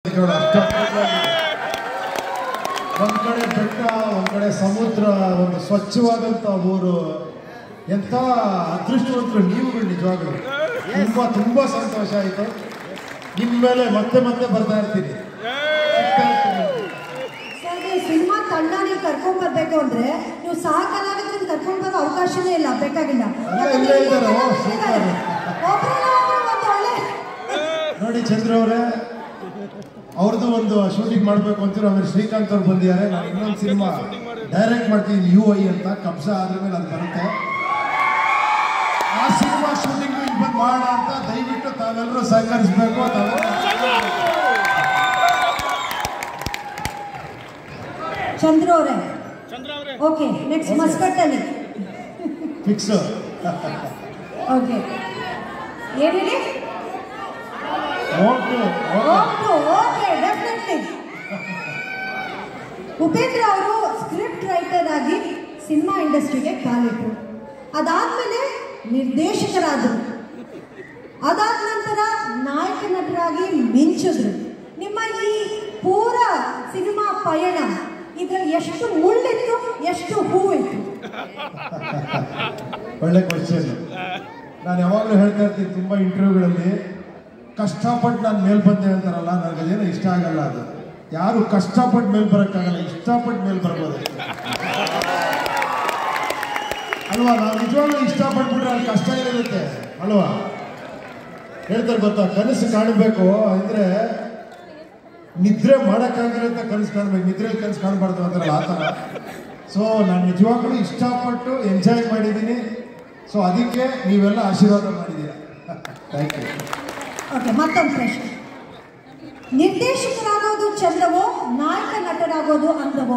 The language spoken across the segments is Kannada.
ಒಂದ್ ಕಡೆ ಬೆಟ್ಟ, ಒಂದ್ ಕಡೆ ಸಮುದ್ರ, ಒಂದು ಸ್ವಚ್ಛವಾದಂತ ಊರು. ಎಂತ ಅದೃಷ್ಟವಂತರು ನೀವುಗಳು ನಿಜವಾಗ್ಲು. ತುಂಬಾ ತುಂಬಾ ಸಂತೋಷ ಆಯ್ತು. ನಿಮ್ಮ ಮೇಲೆ ಮತ್ತೆ ಮತ್ತೆ ಬರ್ತಾ ಇರ್ತೀನಿ. ಸಿನಿಮಾ ತಂಡ ನೀವು ಕರ್ಕೊಂಡ್ ಬರ್ಬೇಕು ಅಂದ್ರೆ ನೀವು ಸಹ ಕಲಾವಿದರನ್ನ ಕರ್ಕೊಂಡ್ ಬರೋ ಅವಕಾಶನೇ ಇಲ್ಲ, ಬೇಕಾಗಿಲ್ಲ. ನೋಡಿ ಚಂದ್ರ ಅವರೇ, ಅವ್ರದ್ದು ಒಂದು ಶೂಟಿಂಗ್ ಮಾಡಬೇಕು ಅಂತೀರ. ಆಮೇಲೆ ಶ್ರೀಕಾಂತ್ ಅವ್ರು ಬಂದಿದ್ದಾರೆ. ನಾನು ಇನ್ನೊಂದು ಸಿನಿಮಾ ಡೈರೆಕ್ಟ್ ಮಾಡ್ತೀನಿ, UI ಅಂತ. ಕಬ್ಜಾ ಆದ್ರ ಮೇಲೆ ಅದು ಬರುತ್ತೆ. ಆ ಸಿನಿಮಾ ಶೂಟಿಂಗ್ ಇಲ್ಲಿ ಬಂದು ಮಾಡೋಣ ಅಂತ ದಯವಿಟ್ಟು ತಾವೆಲ್ಲರೂ ಸಹಕರಿಸಬೇಕು. ಚಂದ್ರ ಅವರೇ, ಓಕೆ, ನೆಕ್ಸ್ಟ್ ಮಸ್ಕಟ್ಟಲ್ಲಿ ಫಿಕ್ಸ್. ಓಕೆ, ಏನು ಹೇಳಿ? Okay, definitely. ಉಪೇಂದ್ರ ಅವರು ಸ್ಕ್ರಿಪ್ಟ್ ರೈಟರ್ ಆಗಿ ಸಿನಿಮಾ ಇಂಡಸ್ಟ್ರಿಗೆ ಕಾಲಿಟ್ರು. ಅದಾದ್ಮೇಲೆ ನಿರ್ದೇಶಕರಾದರು. ಅದಾದ ನಂತರ ನಾಯಕ ನಟರಾಗಿ ಮಿಂಚಿದ್ರು. ನಿಮ್ಮ ಈ ಪೂರ ಸಿನಿಮಾ ಪಯಣ ಇದ್ರಲ್ಲಿ ಎಷ್ಟು ಮುಳ್ಳಿತ್ತು, ಎಷ್ಟು ಹೂವಿತ್ತು? ಒಳ್ಳೆ ಕ್ವಶನ್. ನಾನು ಯಾವಾಗಲೂ ಹೇಳ್ತಾ ಇರ್ತೀನಿ ತುಂಬ ಇಂಟರ್ವ್ಯೂಗಳಲ್ಲಿ, ಕಷ್ಟಪಟ್ಟು ನಾನು ಮೇಲ್ ಬಂದೆ ಅಂತಾರಲ್ಲ, ನನಗದೇನೋ ಇಷ್ಟ ಆಗಲ್ಲ. ಅದು ಯಾರು ಕಷ್ಟಪಟ್ಟು ಮೇಲ್ ಬರೋಕ್ಕಾಗಲ್ಲ, ಇಷ್ಟಪಟ್ಟು ಮೇಲ್ ಬರ್ಬೋದು ಅಲ್ವಾ? ನಾವು ನಿಜವಾಗ್ಲೂ ಇಷ್ಟಪಟ್ಬಿಟ್ರೆ ಅಲ್ಲಿ ಕಷ್ಟ ಇರುತ್ತೆ ಅಲ್ವಾ? ಹೇಳ್ತಾರೆ ಗೊತ್ತಾ, ಕನಸು ಕಾಣಬೇಕು ಅಂದರೆ ನಿದ್ರೆ ಮಾಡೋಕ್ಕಾಗಿರೋಂಥ ಕನಸು ಕಾಣಬೇಕು, ನಿದ್ರೆಯಲ್ಲಿ ಕನಸು ಕಾಣಬಾರ್ದು ಅಂತಾರಲ್ಲ, ಆ ಥರ. ಸೊ ನಾನು ನಿಜವಾಗ್ಲೂ ಇಷ್ಟಪಟ್ಟು ಎಂಜಾಯ್ ಮಾಡಿದ್ದೀನಿ. ಸೊ ಅದಕ್ಕೆ ನೀವೆಲ್ಲ ಆಶೀರ್ವಾದ ಮಾಡಿದ್ದೀರಾ. Thank you. ಓಕೆ, ಮತ್ತೊಂದು ಪ್ರಶ್ನೆ. ನಿರ್ದೇಶಕರಾಗೋದು ಚಂದವೋ, ನಾಯಕ ನಟರಾಗೋದು ಅಂದವೋ?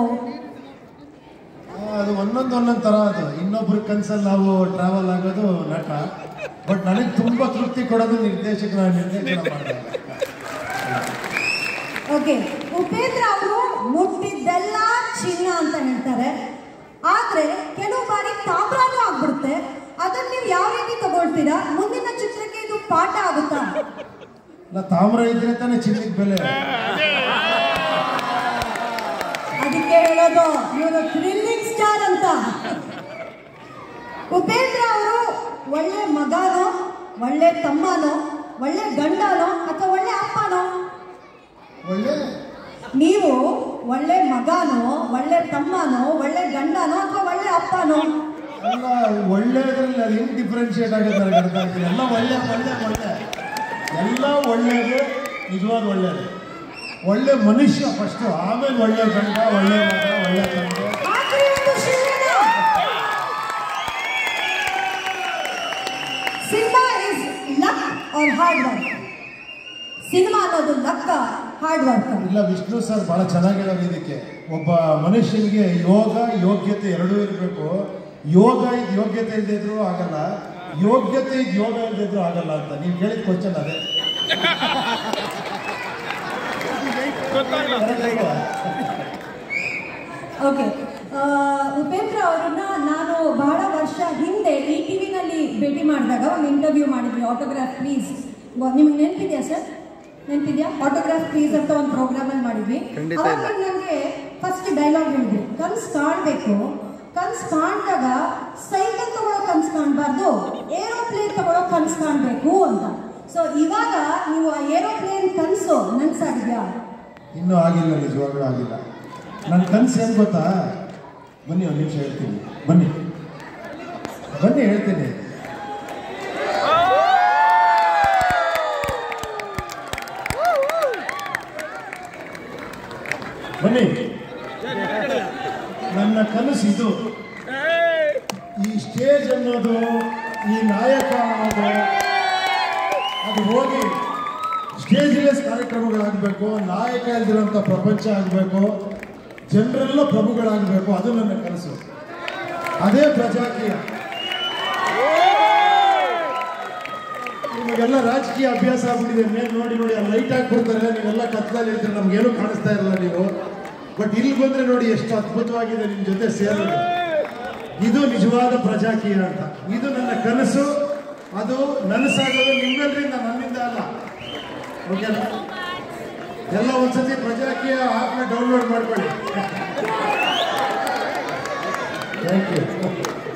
ಅದು ಒಂದೊಂದು ಥರ. ಅದು ಇನ್ನೊಬ್ರ ಕನಸಲ್ಲಿ ನಾವು ಟ್ರಾವೆಲ್ ಆಗೋದು ನಟ. ಬಟ್ ನನಗೆ ತುಂಬ ತೃಪ್ತಿ ಕೊಡೋದು ನಿರ್ದೇಶಕರ ಮಾಡ್ತಾರೆ. ಓಕೆ, ಉಪೇಂದ್ರ ಅವರು ಮುಟ್ಟಿದ್ದೆಲ್ಲ ಚಿನ್ನ ಅಂತ ಹೇಳ್ತಾರೆ. ಆದ್ರೆ ಕೆಲವು ಬಾರಿ ತಾಮ್ರಾನು ಆಗ್ಬಿಡುತ್ತೆ. ಅದನ್ನ ನೀವು ಯಾವ ರೀತಿ ತಗೊಳ್ತೀರಾ? ಮುಂದಿನ ಚಿತ್ರಕ್ಕೆ ಇದು ಪಾಠ ಆಗುತ್ತಾ? ತಾಮ್ರ ಇದ್ರೆ ತಾನೇ ಚಿನ್ನಕ್ಕೆ ಬೆಲೆ. ಅದಕ್ಕೆ ಹೇಳೋದು ಇವರು ಥ್ರಿಲ್ಲಿಂಗ್ ಸ್ಟಾರ್ ಅಂತ. ಉಪೇಂದ್ರ ಅವರು ಒಳ್ಳೆ ಮಗನೋ, ಒಳ್ಳೆ ತಮ್ಮನೋ, ಒಳ್ಳೆ ಗಂಡನೋ ಅಥವಾ ಒಳ್ಳೆ ಅಪ್ಪನೋ? ನೀವು ಒಳ್ಳೆ ಮಗನೋ, ಒಳ್ಳೆ ತಮ್ಮನೋ, ಒಳ್ಳೆ ಗಂಡನೋ ಅಥವಾ ಒಳ್ಳೆ ಅಪ್ಪನೋ? ಅಲ್ಲ, ಒಳ್ಳೆಯದ್ರಲ್ಲಿ ಅದು ಹೆಂಗ್ ಡಿಫ್ರೆನ್ಶಿಯೇಟ್ ಆಗುತ್ತೆ ನನಗೆ ಅರ್ಥ ಆಗ್ತಿಲ್ಲ. ಎಲ್ಲ ಒಳ್ಳೆ ಒಳ್ಳೆ ಒಳ್ಳೆ ಎಲ್ಲ ಒಳ್ಳೆಯದು, ನಿಜವಾದ ಒಳ್ಳೆಯದು. ಒಳ್ಳೆ ಮನುಷ್ಯ ಫಸ್ಟು, ಆಮೇಲೆ ಒಳ್ಳೆ ಗಂಡ, ಒಳ್ಳೆ ಮಗ, ಒಳ್ಳೆ ತಂದೆ. Cinema is luck or hard work? Cinema ಅನ್ನೋದು ಲಕ್, ಹಾರ್ಡ್ ವರ್ಕ್? ಇಲ್ಲ, ವಿಷ್ಣು ಸರ್ ಬಹಳ ಚೆನ್ನಾಗಿ ಹೇಳೋದು ಇದಕ್ಕೆ. ಒಬ್ಬ ಮನುಷ್ಯನಿಗೆ ಯೋಗ ಯೋಗ್ಯತೆ ಎರಡೂ ಇರಬೇಕು. ಯೋಗ ಇದು ಯೋಗ್ಯತೆ ಇಲ್ದಿದ್ರು ಆಗಲ್ಲ, ಯೋಗ್ಯತೆ ಇದು ಯೋಗ ಇಲ್ದಿದ್ರು ಆಗಲ್ಲ ಅಂತ. ನೀವು ಕೇಳಿದ ಕ್ವಶನ್ ಅದೇ. ಓಕೆ, ಉಪೇಂದ್ರ ಅವರನ್ನ ನಾನು ಬಹಳ ವರ್ಷ ಹಿಂದೆ ಈ ಟಿವಿನಲ್ಲಿ ಭೇಟಿ ಮಾಡಿದಾಗ ಒಂದು ಇಂಟರ್ವ್ಯೂ ಮಾಡಿದ್ವಿ. ಆಟೋಗ್ರಾಫ್ ಪ್ಲೀಸ್, ನಿಮ್ಗೆ ನೆನಪಿದೆಯಾ ಸರ್? ನೆನಪಿದೆಯಾ? ಆಟೋಗ್ರಾಫ್ ಪ್ಲೀಸ್ ಅಂತ ಒಂದು ಪ್ರೋಗ್ರಾಮಲ್ಲಿ ಮಾಡಿದ್ವಿ. ಅವಾಗ ನನಗೆ ಫಸ್ಟ್ ಡೈಲಾಗ್ ಹೇಳಿದ್ವಿ, ಕನ್ಸು ಕಾಣಬೇಕು, ಕನ್ಸು ಕಾಣಿದಾಗ ಸೈಕಲ್ ತಗೊಳ್ಳೋ ಕನ್ಸು ಕಾಣಬಾರ್ದು, ಏರೋಪ್ಲೇನ್ ತಗೊಳ್ಳೋ ಕನ್ಸು ಕಾಣಬೇಕು ಅಂತ. ಸೊ ಇವಾಗ ನೀವು ಆ ಏರೋಪ್ಲೇನ್ ಕನಸು ನನಸಾಗಿದ್ಯಾ? ಇನ್ನೂ ಆಗಿಲ್ಲ, ನಿಜವಾಗ್ಲೂ ಆಗಿಲ್ಲ. ನನ್ನ ಕನಸು ಏನು ಗೊತ್ತಾ? ಬನ್ನಿ ಒಂದು ನಿಮಿಷ ಹೇಳ್ತೀನಿ. ಬನ್ನಿ ಬನ್ನಿ ಹೇಳ್ತೀನಿ. ಬನ್ನಿ. ನನ್ನ ಕನಸು ಇದು. ಈ ಸ್ಟೇಜ್ ಅನ್ನೋದು, ಈ ನಾಯಕ ಅನ್ನೋದು, ಅದು ಹೋಗಿ ಸ್ಟೇಜ್ಲೆಸ್ ಕಾರ್ಯಕ್ರಮಗಳಾಗಬೇಕು, ನಾಯಕ ಇಲ್ದಿರೋಂಥ ಪ್ರಪಂಚ ಆಗಬೇಕು, ಜನರೆಲ್ಲ ಪ್ರಭುಗಳಾಗಬೇಕು. ಅದು ನನ್ನ ಕನಸು. ಅದೇ ಪ್ರಜಾಕೀಯ. ನಿಮಗೆಲ್ಲ ರಾಜಕೀಯ ಅಭ್ಯಾಸ ಆಗ್ಬಿಟ್ಟಿದೆ. ಮೇಲೆ ನೋಡಿ ನೋಡಿ ಅಲ್ಲಿ ಲೈಟ್ ಹಾಕ್ಬಿಡ್ತಾರೆ, ನೀವೆಲ್ಲ ಕತ್ತಲಲ್ಲಿ ಇರ್ತೀರ, ನಮ್ಗೇನು ಕಾಣಿಸ್ತಾ ಇರಲ್ಲ ನೀವು. ಬಟ್ ಇಲ್ಲಿ ಬಂದರೆ ನೋಡಿ ಎಷ್ಟು ಅದ್ಭುತವಾಗಿದೆ ನಿಮ್ಮ ಜೊತೆ ಸೇರೋದು. ಇದು ನಿಜವಾದ ಪ್ರಜಾಕೀಯ ಅಂತ. ಇದು ನನ್ನ ಕನಸು. ಅದು ನನಸಾಗೋದು ನಿಮ್ಮೆಲ್ಲರಿಂದ, ನನ್ನಿಂದ ಅಲ್ಲ. ಓಕೆನಾ? ಎಲ್ಲ ಒಂದ್ಸತಿ ಪ್ರಜಾಕೀಯ ಆ್ಯಪ್ನ ಡೌನ್ಲೋಡ್ ಮಾಡ್ಕೊಳ್ಳಿ. Thank you.